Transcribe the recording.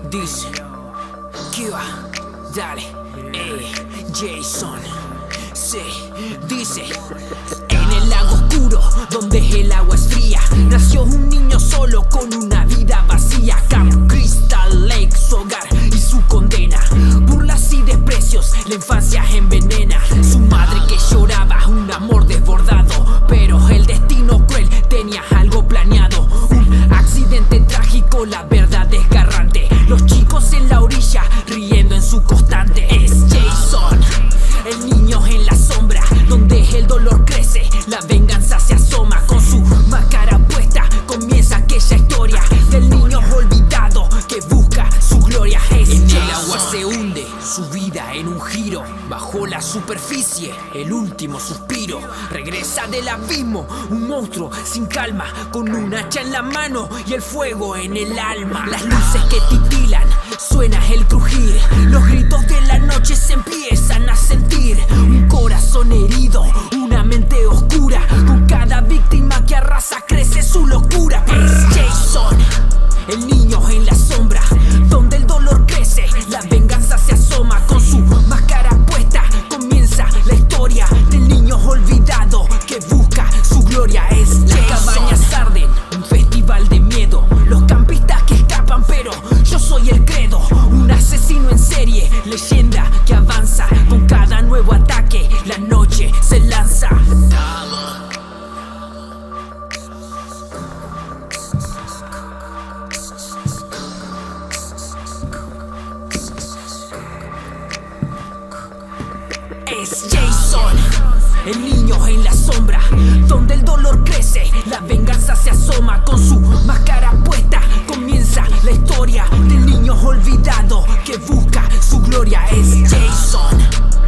Dice, Kiva, dale, Jason. Sí, dice, en el lago oscuro, donde el agua es fría, nació un niño solo con una vida vacía. Camp Crystal Lake, su hogar y su condena. Burlas y desprecios, la infancia envenena. Su madre que lloraba, un amor desbordado, pero el destino cruel tenía algo planeado. Un accidente trágico, la verdad desgarrante. Los chicos en la orilla, riendo en su constante. Es Jason, el niño en la sombra, donde el dolor crece, la venganza se asoma. Con su máscara puesta comienza aquella historia del niño olvidado que busca su gloria. Es en Jason. El agua se hunde, su vida en un giro. Bajo la superficie, el último suspiro. Regresa del abismo, un monstruo sin calma, con un hacha en la mano y el fuego en el alma. Las luces que titilan, suena el crujir. Los gritos de la noche se empiezan a sentir. Un corazón herido, una mente oscura. Con cada víctima que arrasa crece su locura. Es Jason, el niño en la sombra, donde el dolor crece, la venganza se asoma. Con su máscara puesta comienza la historia del niño olvidado que busca su gloria. Es Jason. Las cabañas arden, un festival de miedo. Los campistas que escapan, pero yo soy el credo. Un asesino en serie, leyenda que avanza. Con cada nuevo ataque, la noche se lanza. Es Jason, el niño en la sombra, donde el dolor crece, la venganza se asoma. Con su máscara puesta comienza la historia del niño olvidado que busca su gloria. Es Jason.